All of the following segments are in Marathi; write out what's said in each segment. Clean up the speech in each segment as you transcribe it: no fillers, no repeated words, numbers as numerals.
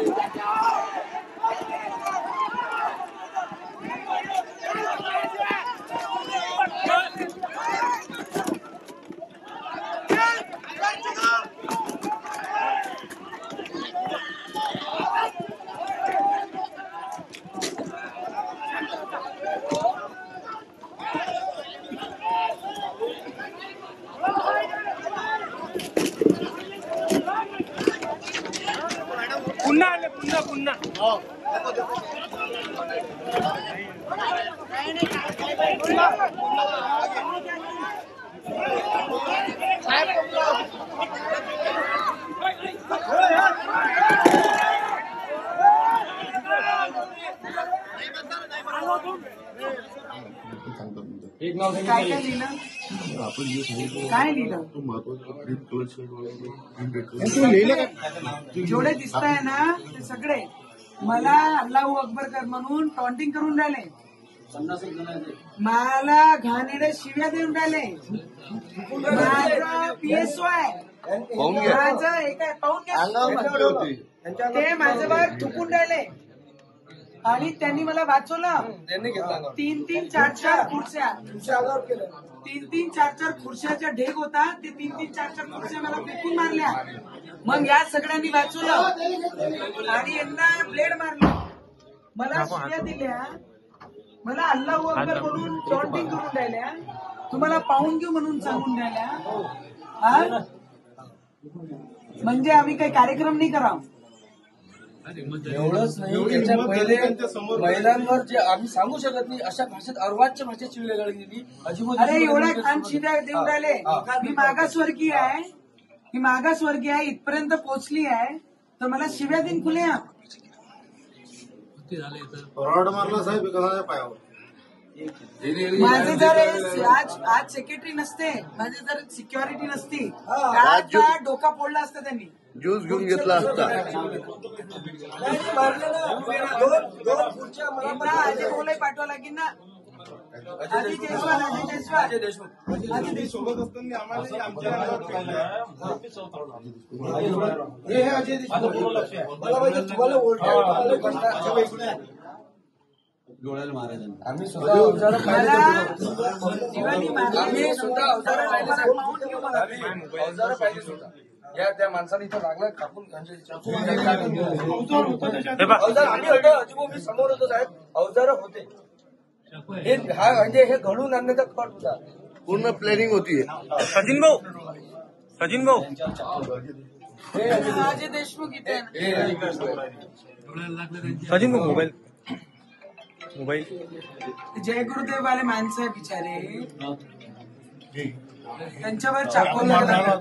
पुन्हा काय लिहिलं काय लिहिलं जेवढे दिसत आहे ना ते सगळे मला अल्लाहू अकबर कर म्हणून टॉन्टिंग करून राहिले, मला घाणेरड्या शिव्या देऊन राहिले, माझं PSO आहे, माझं एक आहे पाहून घ्या, ते माझ्यावर थुकून राहिले आणि त्यांनी मला वाचवलं. 3-3, 4-4 खुर्च्या, 3-3, 4-4 खुर्च्याचा ढेग होता, ते 3-3, 4-4 खुर्च्या मला फेकून मारल्या. मग या सगळ्यांनी वाचवलं आणि यांना ब्लेड मारलं, मला शिव्या दिल्या, मला अल्लाहू अकबर म्हणून टॉन्टिंग करून राहिल्या, तुम्हाला पाहून घेऊ म्हणून सांगून राहिल्या. म्हणजे आम्ही काही कार्यक्रम नाही करावं. एवढंच नाही, त्याच्या पहिले महिलांवर जे आम्ही सांगू शकत नाही अशा भाषेत अर्वाच्य भाषेत शिव्या गेली. अरे एवढ्या खान शिव्या देऊन राहिले, मी मागासवर्गीय आहे, मी मागासवर्गीय आहे, इथपर्यंत पोहोचली आहे तर मला शिव्या देऊन खुले मारला साहेब पायावर. माझे जर आज सेक्रेटरी नसते, माझे जर सिक्युरिटी नसती, डोका फोडला असता त्यांनी, ज्यूस घेऊन घेतला असता. अजय बोलाय पाठवा लागेल ना, अजय जयस्वाल, अजय जयस्वाल सोबत असताना आम्हाला डोळ्याला मारायचं. आम्ही सुद्धा अवजार पाहिजे सुद्धा या त्या माणसाने इथं लागला कापून अवजार आम्ही होतो, अजिबो मी समोर होतो साहेब, अवजार होते. हे म्हणजे हे घडून आणण्याचा कट होता, पूर्ण प्लॅनिंग होती. सचिन भाऊ अजय देशमुख इथे सचिन भाऊ मोबाईल जय गुरुदेव वाले माणसं आहे बिचारे, त्यांच्यावर चाकू लागला.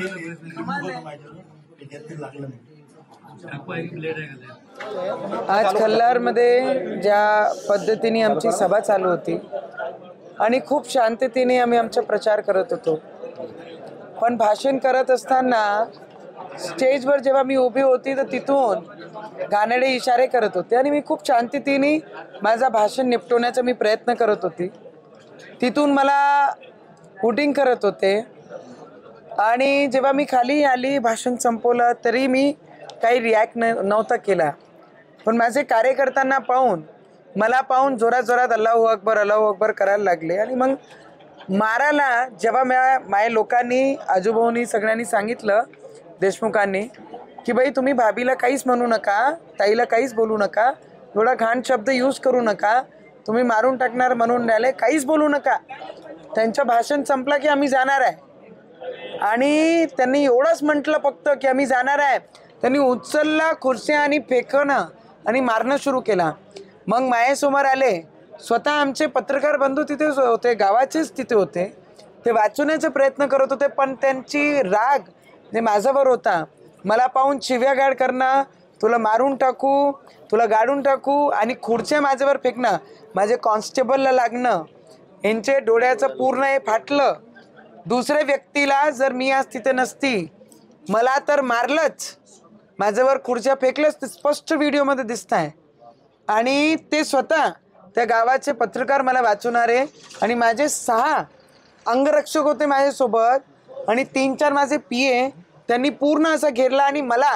आज कल्हारमध्ये ज्या पद्धतीने आमची सभा चालू होती आणि खूप शांततेने आम्ही आमचा प्रचार करत होतो, पण भाषण करत असताना स्टेजवर जेव्हा मी उभी होती तर तिथून घाणेरडे इशारे करत होते आणि मी खूप शांततेने माझा भाषण निपटवण्याचा मी प्रयत्न करत होती. तिथून मला हुटिंग करत होते आणि जेव्हा मी खाली आली, भाषण संपवलं तरी मी काही रिॲक्ट नव्हता केला. पण माझे कार्यकर्त्यांना पाहून, मला पाहून जोरात जोरात अल्लाहू अकबर करायला लागले आणि मग मारायला जेव्हा माझ्या लोकांनी, आजूबाजूनी सगळ्यांनी सांगितलं, देशमुखांनी, की बाई तुम्ही भाभीला काहीच म्हणू नका, ताईला काहीच बोलू नका, एवढा घाण शब्द यूज करू नका, तुम्ही मारून टाकणार म्हणून राहिले, काहीच बोलू नका. त्यांचं भाषण संपलं की आम्ही जाणार आहे आणि त्यांनी एवढंच म्हटलं फक्त की आम्ही जाणार आहे. त्यांनी उचलला खुर्च्या आणि फेकणं आणि मारणं सुरू केला. मग माझ्यासमोर आले, स्वतः आमचे पत्रकार बंधू तिथे होते, गावाचेच तिथे होते, ते वाचवण्याचा प्रयत्न करत होते, पण त्यांची राग जे माझ्यावर होता, मला पाहून शिव्यागाळ करणं, तुला मारून टाकू, तुला गाडून टाकू आणि खुर्च्या माझ्यावर फेकणं, माझे कॉन्स्टेबलला लागणं, यांचे डोळ्याचं पूर्ण हे फाटलं. दुसऱ्या व्यक्तीला जर मी आज तिथे नसती, मला तर मारलंच, माझ्यावर खुर्च्या फेकलंच, ते स्पष्ट व्हिडिओमध्ये दिसत आहे. आणि ते स्वतः त्या गावाचे पत्रकार मला वाचवणारे आणि माझे 6 अंगरक्षक होते माझ्यासोबत आणि 3-4 माझे PA, त्यांनी पूर्ण असा घेरला आणि मला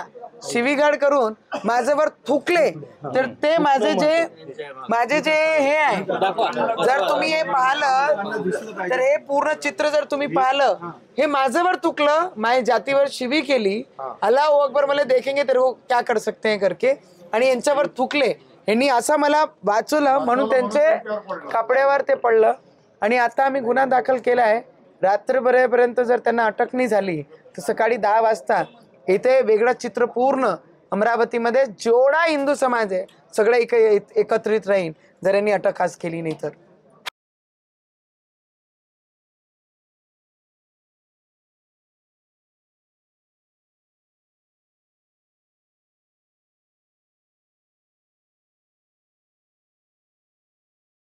शिवीगाळ करून माझ्यावर थुकले तर ते माझे जे हे आहे, जर तुम्ही हे पाहिलं तर हे पूर्ण चित्र जर तुम्ही पाहिलं, हे माझ्यावर थुकलं, माझ्या जातीवर शिवी केली, अल्लाह अकबर मला देखेंगे तर हो क्या कर सकते हैं करके, आणि यांच्यावर थुकले. यांनी असं मला वाचवलं म्हणून त्यांचे कपड्यावर ते पडलं. आणि आता आम्ही गुन्हा दाखल केला आहे. रात्रभरापर्यंत जर त्यांना अटक नाही झाली तर सकाळी 10 वाजता इथे वेगळं चित्र पूर्ण अमरावतीमध्ये जेवढा हिंदू समाज आहे सगळं एकत्रित राहील जर यांनी अटक आज केली नाही तर.